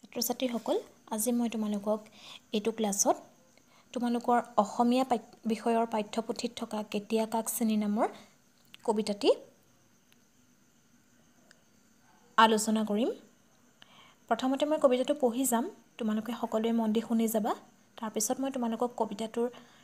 ছাত্ৰ ছাত্ৰীসকল আজি মই তোমালোকক এইটো ক্লাছত তোমালোকৰ অসমীয়া বিষয়ৰ পাঠ্যপুথিত থকা কেতিয়া কাক চিনি নামৰ কবিতাটি আলোচনা কৰিম। প্ৰথমতে মই কবিতাটো পঢ়ি যাম, তোমালোকে সকলোৱে মন দি শুনি যাবা। তাৰ পিছত মই তোমালোকক কবিতাটোৰ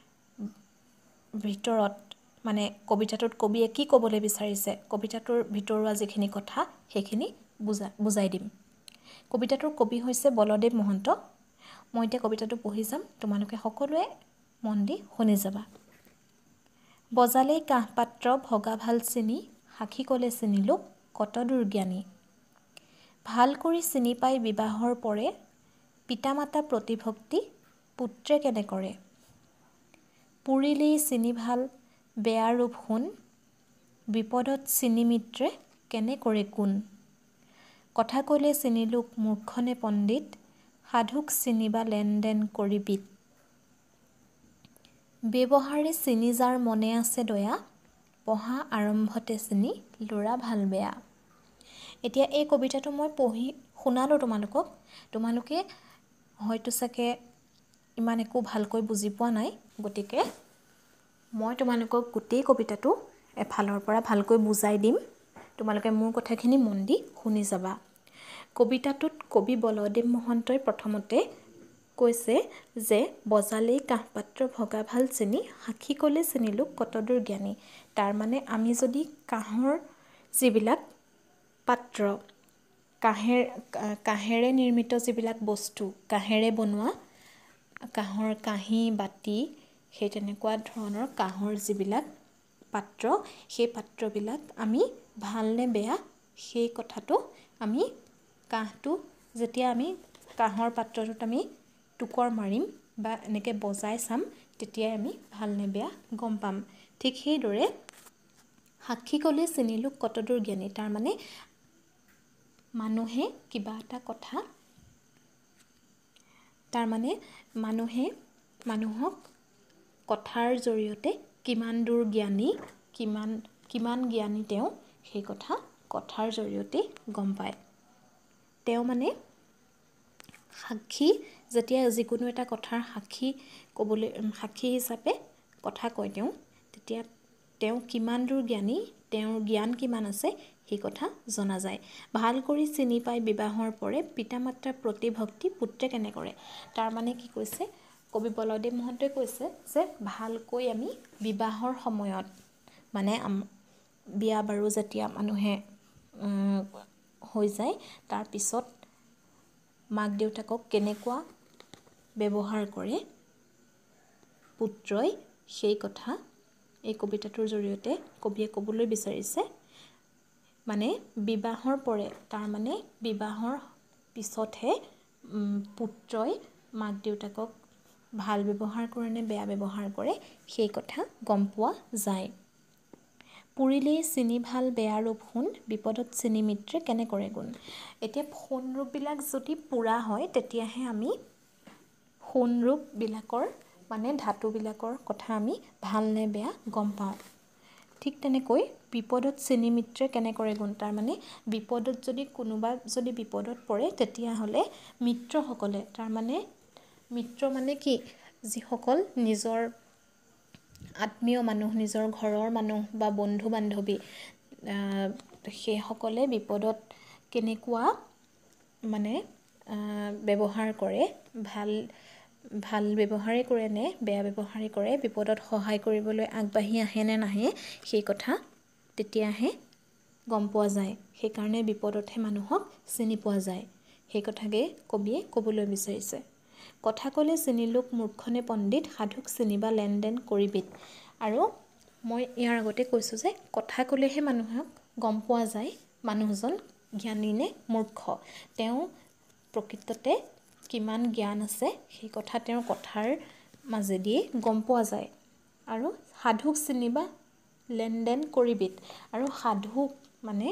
ভিতৰত মানে কবিতাটোত কবিয়ে কি ক'বলৈ বিচাৰিছে, কবিতাটোৰ ভিতৰুৱা যিখিনি কথা সেইখিনি বুজাই দিম। কবিতাটোৰ কবি হৈছে বলদেৱ মহন্ত। মই এতিয়া কবিতাটো পঢ়ি যাম, তোমালোকে সকলোৱে মন দি শুনি যাবা। বজালেই কাঁহপাত্ৰ ভগা ভাল চিনি, সাক্ষী ক'লে চিনিলোক কত দূৰ জ্ঞানী। ভাল কৰি চিনি পাই বিবাহৰ পৰে, পিতা মাতা প্ৰতিভক্তি পুত্ৰে কেনে কৰে। পুৰিলেই চিনি ভাল বেয়া ৰূপ শুন, বিপদত চিনি মিত্ৰে কেনে কৰে কোন। কথা ক'লে চিনিলোক মূৰ্খনে পণ্ডিত, সাধুক চিনিবা লেনদেন কৰি বিত। ব্যৱহাৰে চিনি যাৰ মনে আছে দয়া, পঢ়া আৰম্ভতে চিনি ল'ৰা ভাল বেয়া। এতিয়া এই কবিতাটো মই পঢ়ি শুনালোঁ তোমালোকক। তোমালোকে হয়তো চাগে ইমান একো ভালকৈ বুজি পোৱা নাই, গতিকে মই তোমালোকক গোটেই কবিতাটো এফালৰ পৰা ভালকৈ বুজাই দিম। তোমালোকে মোৰ কথাখিনি মন দি শুনি যাবা। কবিতাটোত কবি বলদেৱ মহন্তই প্ৰথমতে কৈছে যে বজালেই কাঁহপাত্ৰ ভগা ভাল চিনি, সাক্ষী ক'লে চিনিলোক কত দূৰ জ্ঞানী। তাৰ মানে আমি যদি কাঁহৰ যিবিলাক পাত্ৰ, কাঁহেৰে নিৰ্মিত যিবিলাক বস্তু, কাঁহেৰে বনোৱা কাঁহৰ কাঁহী বাতি, সেই তেনেকুৱা ধৰণৰ কাঁহৰ যিবিলাক পাত্ৰ, সেই পাত্ৰবিলাক আমি ভাল নে বেয়া সেই কথাটো আমি কাঁহটো যেতিয়া আমি কাঁহৰ পাত্ৰটোত আমি টুকৰ মাৰিম বা এনেকৈ বজাই চাম, তেতিয়াই আমি ভাল নে বেয়া গম পাম। ঠিক সেইদৰে সাক্ষী ক'লে চিনিলোক কত দূৰ জ্ঞানী। তাৰমানে মানুহে কিবা এটা কথা, তাৰমানে মানুহক কথাৰ জৰিয়তে কিমান দূৰ জ্ঞানী, কিমান জ্ঞানী তেওঁ সেই কথা কথাৰ জৰিয়তে গম পায়। তেওঁ মানে সাক্ষী, যেতিয়া যিকোনো এটা কথাৰ সাক্ষী হিচাপে কথা কয় তেতিয়া তেওঁ কিমান দূৰ জ্ঞানী, তেওঁৰ জ্ঞান কিমান আছে সেই কথা জনা যায়। ভাল কৰি চিনি পাই বিবাহৰ পৰে, পিতা মাতাৰ প্ৰতিভক্তি পুত্ৰে কেনে কৰে। তাৰমানে কি কৈছে কবি বলদেৱ মহন্তই কৈছে যে ভালকৈ আমি বিবাহৰ সময়ত মানে বিয়া বাৰু যেতিয়া মানুহে হৈ যায়, তাৰপিছত মাক দেউতাকক কেনেকুৱা ব্যৱহাৰ কৰে পুত্ৰই, সেই কথা এই কবিতাটোৰ জৰিয়তে কবিয়ে ক'বলৈ বিচাৰিছে। মানে বিবাহৰ পৰে, তাৰমানে বিবাহৰ পিছতহে পুত্ৰই মাক দেউতাকক ভাল ব্যৱহাৰ কৰে নে বেয়া ব্যৱহাৰ কৰে সেই কথা গম পোৱা যায়। পুৰিলেই চিনি ভাল বেয়া ৰূপ শুন, বিপদত চিনি মিত্ৰে কেনে কৰে গুণ। এতিয়া সোণ ৰূপবিলাক যদি পুৰা হয়, তেতিয়াহে আমি সোণ ৰূপবিলাকৰ মানে ধাতুবিলাকৰ কথা আমি ভাল নে বেয়া গম পাওঁ। ঠিক তেনেকৈ বিপদত চিনি মিত্ৰে কেনে কৰে গুণ। তাৰমানে বিপদত যদি কোনোবা যদি বিপদত পৰে, তেতিয়াহ'লে মিত্ৰসকলে, তাৰমানে মিত্ৰ মানে কি, যিসকল নিজৰ আত্মীয় মানুহ, নিজৰ ঘৰৰ মানুহ বা বন্ধু বান্ধৱী, সেইসকলে বিপদত কেনেকুৱা মানে ব্যৱহাৰ কৰে, ভাল ব্যৱহাৰেই কৰে নে বেয়া ব্যৱহাৰেই কৰে, বিপদত সহায় কৰিবলৈ আগবাঢ়ি আহে নে নাহে সেই কথা তেতিয়াহে গম পোৱা যায়। সেইকাৰণে বিপদতহে মানুহক চিনি পোৱা যায়। সেই কথাকে কবিয়ে ক'বলৈ বিচাৰিছে। কথা ক'লে চিনিলোক মূৰ্খনে পণ্ডিত, সাধুক চিনিবা লেনদেন কৰি বিত। আৰু মই ইয়াৰ আগতে কৈছোঁ যে কথা ক'লেহে মানুহক গম পোৱা যায় মানুহজন জ্ঞানী নে মূৰ্খ, তেওঁ প্ৰকৃততে কিমান জ্ঞান আছে সেই কথা তেওঁৰ কথাৰ মাজেদিয়ে গম পোৱা যায়। আৰু সাধুক চিনিবা লেনদেন কৰি বিত। আৰু সাধুক মানে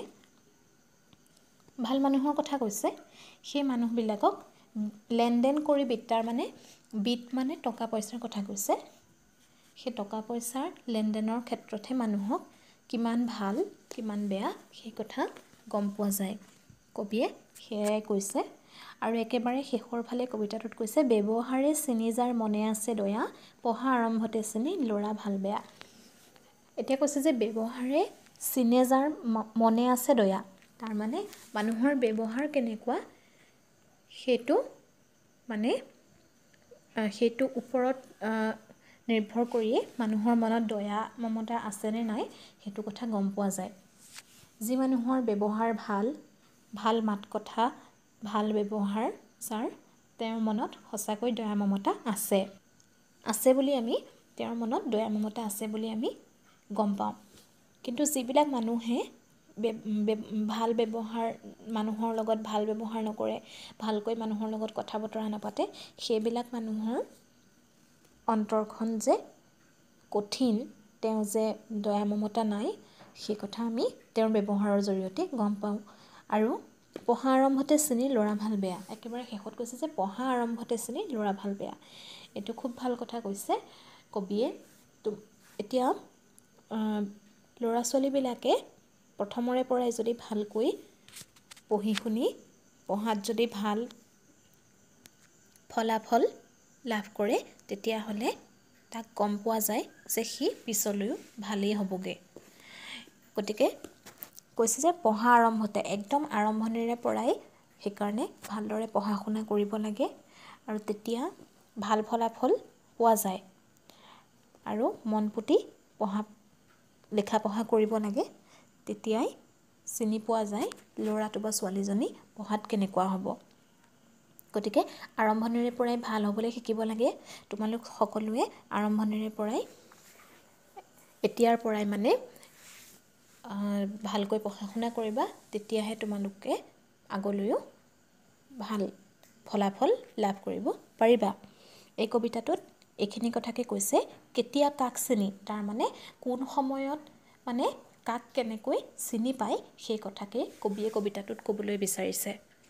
ভাল মানুহৰ কথা কৈছে, সেই মানুহবিলাকক লেনদেন কৰি বিত, তাৰমানে বিত মানে টকা পইচাৰ কথা কৈছে। সেই টকা পইচাৰ লেনদেনৰ ক্ষেত্ৰতহে মানুহক কিমান ভাল কিমান বেয়া সেই কথা গম পোৱা যায়। কবিয়ে সেয়াই কৈছে। আৰু একেবাৰে শেষৰ ফালে কবিতাটোত কৈছে ব্যৱহাৰে চিনি যাৰ মনে আছে দয়া পঢ়া আৰম্ভতে চিনি ল'ৰা ভাল বেয়া। এতিয়া কৈছে যে ব্যৱহাৰে চিনে যাৰ মনে আছে দয়া, তাৰমানে মানুহৰ ব্যৱহাৰ কেনেকুৱা সেইটো মানে সেইটো ওপৰত নিৰ্ভৰ কৰিয়ে মানুহৰ মনত দয়া মমতা আছেনে নাই সেইটো কথা গম পোৱা যায়। যি মানুহৰ ব্যৱহাৰ ভাল, ভাল মাত কথা, ভাল ব্যৱহাৰ যাৰ, তেওঁৰ মনত সঁচাকৈ দয়া মমতা আছে বুলি আমি তেওঁৰ মনত দয়া মমতা আছে বুলি আমি গম পাওঁ। কিন্তু যিবিলাক মানুহে ভাল ব্যৱহাৰ মানুহৰ লগত ভাল ব্যৱহাৰ নকৰে, ভালকৈ মানুহৰ লগত কথা বতৰা নাপাতে, সেইবিলাক মানুহৰ অন্তৰখন যে কঠিন, তেওঁ যে দয়া মমতা নাই, সেই কথা আমি তেওঁৰ ব্যৱহাৰৰ জৰিয়তে গম পাওঁ। আৰু পঢ়া আৰম্ভতে চিনি ল'ৰা ভাল বেয়া, একেবাৰে শেষত কৈছে যে পঢ়া আৰম্ভতে চিনি ল'ৰা ভাল বেয়া। এইটো খুব ভাল কথা কৈছে কবিয়ে। এতিয়া ল'ৰা ছোৱালীবিলাকে প্ৰথমৰে পৰাই যদি ভালকৈ পঢ়ি শুনি পঢ়াত যদি ভাল ফলাফল লাভ কৰে তেতিয়াহ'লে তাক গম পোৱা যায় যে সি পিছলৈও ভালেই হ'বগৈ। গতিকে কৈছে যে পঢ়া আৰম্ভতে একদম আৰম্ভণিৰে পৰাই সেইকাৰণে ভালদৰে পঢ়া শুনা কৰিব লাগে আৰু তেতিয়া ভাল ফলাফল পোৱা যায়। আৰু মন পুতি লিখা পঢ়া কৰিব লাগে, তেতিয়াই চিনি পোৱা যায় ল'ৰাটো বা ছোৱালীজনী পঢ়াত কেনেকুৱা হ'ব। গতিকে আৰম্ভণিৰে পৰাই ভাল হ'বলৈ শিকিব লাগে। তোমালোক সকলোৱে আৰম্ভণিৰে পৰাই এতিয়াৰ পৰাই মানে ভালকৈ পঢ়া শুনা কৰিবা, তেতিয়াহে তোমালোকে আগলৈও ভাল ফলাফল লাভ কৰিব পাৰিবা। এই কবিতাটোত এইখিনি কথাকে কৈছে। কেতিয়া কাক চিনি, তাৰমানে কোন সময়ত মানে কাক কেনেকৈ চিনি পায় সেই কথাকে কবিয়ে কবিতাটোত ক'বলৈ বিচাৰিছে।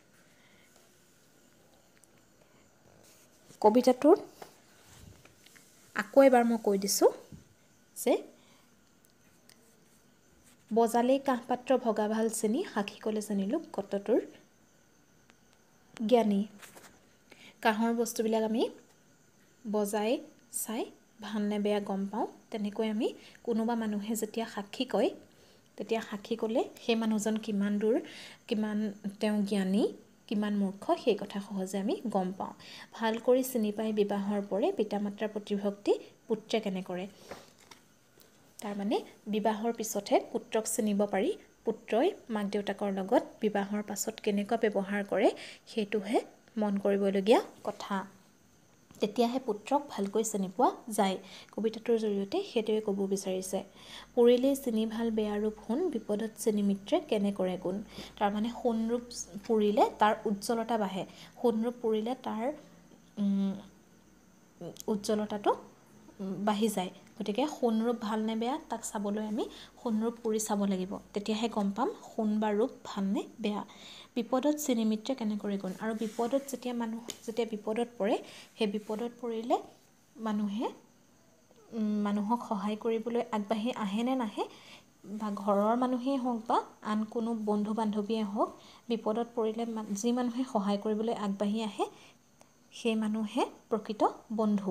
কবিতাটোত আকৌ এবাৰ মই কৈ দিছোঁ যে বজালেই কাঁহপাত্ৰ ভগা ভাল চিনি, সাক্ষী ক'লে জানিলোঁ কতটোৰ জ্ঞানী। কাঁহৰ বস্তুবিলাক আমি বজাই চাই ভালনে বেয়া গম পাওঁ। তেনেকৈ আমি কোনোবা মানুহে যেতিয়া সাক্ষী কয়, তেতিয়া সাক্ষী ক'লে সেই মানুহজন কিমান দূৰ, কিমান তেওঁ জ্ঞানী, কিমান মূৰ্খ সেই কথা সহজে আমি গম পাওঁ। ভাল কৰি চিনি পাই বিবাহৰ পৰে, পিতা মাতৃৰ প্ৰতিভক্তি পুত্ৰে কেনে কৰে। তাৰমানে বিবাহৰ পিছতহে পুত্ৰক চিনিব পাৰি। পুত্ৰই মাক দেউতাকৰ লগত বিবাহৰ পাছত কেনেকুৱা ব্যৱহাৰ কৰে সেইটোহে মন কৰিবলগীয়া কথা। তেতিয়াহে পুত্ৰক ভালকৈ চিনি পোৱা যায়। কবিতাটোৰ জৰিয়তে সেইটোৱে ক'ব বিচাৰিছে। পৰিলেই চিনি ভাল বেয়া ৰূপ সোণ, বিপদত চিনি মিত্ৰে কেনে কৰে গুণ। তাৰমানে সোণ ৰূপ পৰিলে তাৰ উজ্জ্বলতা বাঢ়ে, সোণ ৰূপ পৰিলে তাৰ উজ্জ্বলতাটো বাঢ়ি যায়। গতিকে সোণ ৰূপ ভালনে বেয়া তাক চাবলৈ আমি সোণ ৰূপ পৰি চাব লাগিব, তেতিয়াহে গম পাম সোণ বা ৰূপ ভালনে বেয়া। বিপদত চিনি মিত্ৰে কেনে কৰে গুণ, আৰু বিপদত যেতিয়া বিপদত পৰে, সেই বিপদত পৰিলে মানুহে মানুহক সহায় কৰিবলৈ আগবাঢ়ি আহে নে নাহে, বা ঘৰৰ মানুহেই হওক বা আন কোনো বন্ধু বান্ধৱীয়ে হওক, বিপদত পৰিলে যি মানুহে সহায় কৰিবলৈ আগবাঢ়ি আহে সেই মানুহে প্ৰকৃত বন্ধু।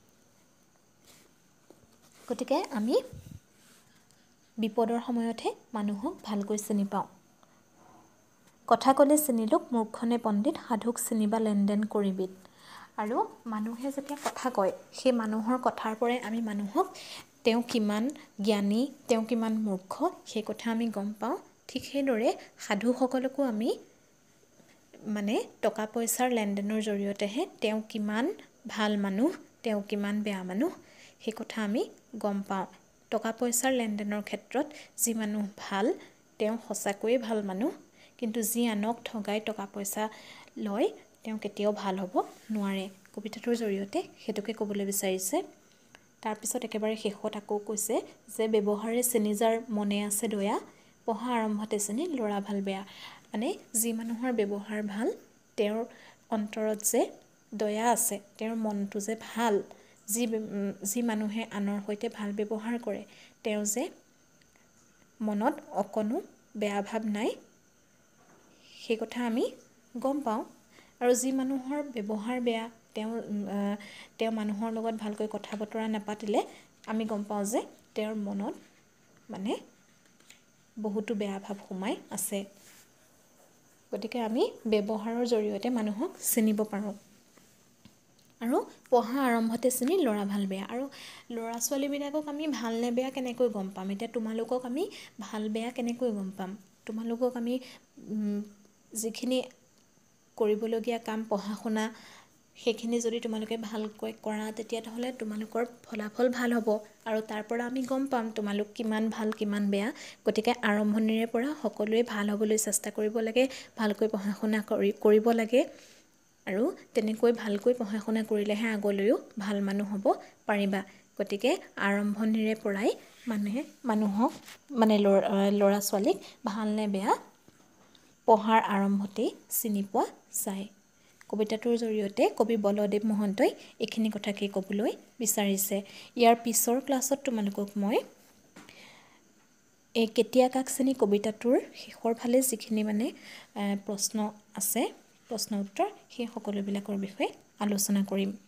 গতিকে আমি বিপদৰ সময়তহে মানুহক ভালকৈ চিনি পাওঁ। কথা ক'লে চিনিলোক মূৰ্খনে পণ্ডিত, সাধুক চিনিবা লেনদেন কৰিবিদ। আৰু মানুহে যেতিয়া কথা কয়, সেই মানুহৰ কথাৰ পৰাই আমি মানুহক তেওঁ কিমান জ্ঞানী, তেওঁ কিমান মূৰ্খ সেই কথা আমি গম পাওঁ। ঠিক সেইদৰে সাধুসকলকো আমি মানে টকা পইচাৰ লেনদেনৰ জৰিয়তেহে তেওঁ কিমান ভাল মানুহ, তেওঁ কিমান বেয়া মানুহ সেই কথা আমি গম পাওঁ। টকা পইচাৰ লেনদেনৰ ক্ষেত্ৰত যি মানুহ ভাল, তেওঁ সঁচাকৈয়ে ভাল মানুহ, কিন্তু যি আনক ঠগাই টকা পইচা লয় তেওঁ কেতিয়াও ভাল হ'ব নোৱাৰে। কবিতাটোৰ জৰিয়তে সেইটোকে ক'বলৈ বিচাৰিছে। তাৰপিছত একেবাৰে শেষত আকৌ কৈছে যে ব্যৱহাৰে চিনি যাৰ মনে আছে দয়া, পঢ়া আৰম্ভতে চিনি ল'ৰা ভাল বেয়া। মানে যি মানুহৰ ব্যৱহাৰ ভাল, তেওঁৰ অন্তৰত যে দয়া আছে, তেওঁৰ মনটো যে ভাল, যি মানুহে আনৰ সৈতে ভাল ব্যৱহাৰ কৰে, তেওঁ যে মনত অকণো বেয়া ভাৱ নাই, সেই কথা আমি গম পাওঁ। আৰু যি মানুহৰ ব্যৱহাৰ বেয়া, তেওঁ মানুহৰ লগত ভালকৈ কথা বতৰা নাপাতিলে আমি গম পাওঁ যে তেওঁৰ মনত মানে বহুতো বেয়া ভাৱ সোমাই আছে। গতিকে আমি ব্যৱহাৰৰ জৰিয়তে মানুহক চিনিব পাৰোঁ। আৰু পঢ়া আৰম্ভতে চিনি ল'ৰা ভাল বেয়া। আৰু ল'ৰা ছোৱালীবিলাকক আমি ভালনে বেয়া কেনেকৈ গম পাম? এতিয়া তোমালোকক আমি ভাল বেয়া কেনেকৈ গম পাম? তোমালোকক আমি যিখিনি কৰিবলগীয়া কাম পঢ়া শুনা সেইখিনি যদি তোমালোকে ভালকৈ কৰা তেতিয়াহ'লে তোমালোকৰ ফলাফল ভাল হ'ব আৰু তাৰ পৰা আমি গম পাম তোমালোক কিমান ভাল কিমান বেয়া। গতিকে আৰম্ভণিৰে পৰা সকলোৱে ভাল হ'বলৈ চেষ্টা কৰিব লাগে, ভালকৈ পঢ়া শুনা কৰিব লাগে আৰু তেনেকৈ ভালকৈ পঢ়া শুনা কৰিলেহে আগলৈও ভাল মানুহ হ'ব পাৰিবা। গতিকে আৰম্ভণিৰে পৰাই মানুহক মানে ল'ৰা ছোৱালীক ভাল নে বেয়া পঢ়াৰ আৰম্ভতেই চিনি পোৱা যায়। কবিতাটোৰ জৰিয়তে কবি বলদেৱ মহন্তই এইখিনি কথাকেই ক'বলৈ বিচাৰিছে। ইয়াৰ পিছৰ ক্লাছত তোমালোকক মই এই কেতিয়া কাক চিনি কবিতাটোৰ শেষৰ ফালে যিখিনি মানে প্ৰশ্ন আছে, প্ৰশ্ন উত্তৰ সেই সকলোবিলাকৰ বিষয়ে আলোচনা কৰিম।